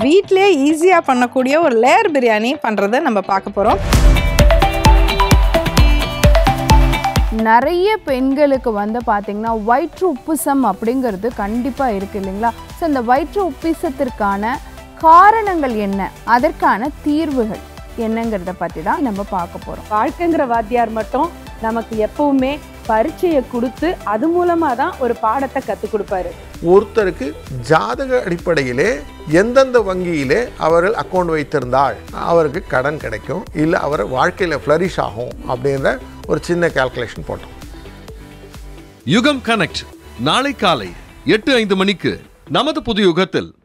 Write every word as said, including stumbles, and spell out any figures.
வீட்டிலே ஈஸியாக பண்ணக்கூடிய ஒரு லேயர் பிரியாணி பண்ணுறதை நம்ம பார்க்க போகிறோம். நிறைய பெண்களுக்கு வந்து பார்த்திங்கன்னா வயிற்று உப்புசம் அப்படிங்கிறது கண்டிப்பாக இருக்குது இல்லைங்களா? ஸோ இந்த வயிற்று உப்பிசத்திற்கான காரணங்கள் என்ன, அதற்கான தீர்வுகள் என்னங்கிறத பற்றி தான் நம்ம பார்க்க போகிறோம். வாழ்க்கைங்கிற வாத்தியார் மட்டும் நமக்கு எப்பவுமே பரீட்சையை கொடுத்து அது மூலமாக தான் ஒரு பாடத்தை கற்றுக் கொடுப்பாரு. ஒருத்தருக்கு ஜாதக அடிப்படையிலே எந்தெந்த வங்கியிலே அவர்கள் அக்கௌண்ட் வைத்திருந்தால் அவருக்கு கடன் கிடைக்கும், இல்லை அவர் வாழ்க்கையில் ஃப்ளரிஷ் ஆகும் அப்படின்ற ஒரு சின்ன கால்குலேஷன் போட்டோம். யுகம் கனெக்ட் நாளை காலை எட்டு ஐந்து மணிக்கு நமது புது யுகத்தில்.